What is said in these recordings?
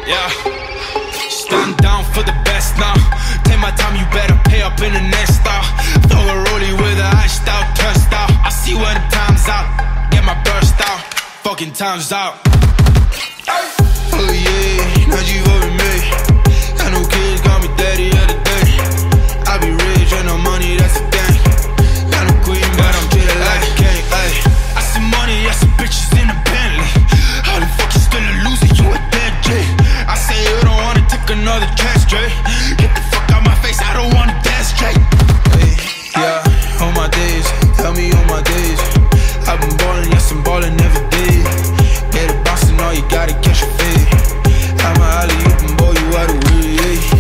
Yeah. Stand down for the best now. Take my time, you better pay up in the next style. Throw a rollie with a iced out, turned out. I see when the time's out. Get my burst out. Fucking time's out. Oh yeah, now you over me. Got no kids, got me daddy of the day. I be rich, ain't no money, that's the thing. Got no queen, but I'm treated like a king. Ay. I see money, I see bitches in a Bentley. How the fuck you still a loser, you a dead J. I say you don't wanna take another chance, Dre. Get the fuck out my face, I don't wanna dance, Jay. Hey, yeah, on my days, tell me on my days. I've been ballin', yes I'm ballin' every day. Get it bouncing, all you gotta catch a fade. I'm a alley, you can blow you out of way, yeah.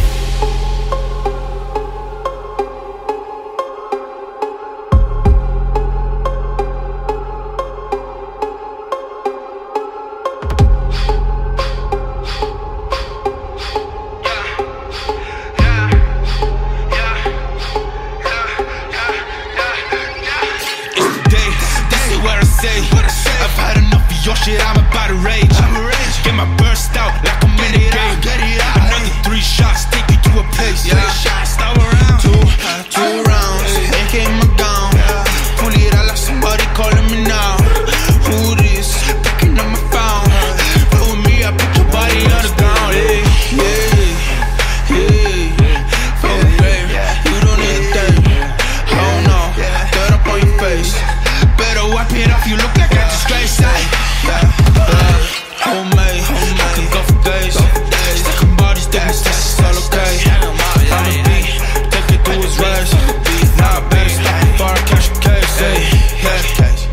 I've had enough of your shit, I'm about to rage. Get my burst out like I'm in the game. Another 3 shots, take you to a place. 3 shots, stop around. Two rounds, AK in my gown. Pull it out like somebody calling me now. Who this? Picking up my phone. Roll with me, I put your body on the ground. Hey, yeah, yeah. Fuck me, baby, you don't need a thing. Oh no, dirt up on your face. Better wipe it off, you look like a disgrace. Homemade, I can go for days. Sticking bodies, that's all okay. I'ma be, take it through his race. Nah, baby, stop before I catch a case. Hey, yeah.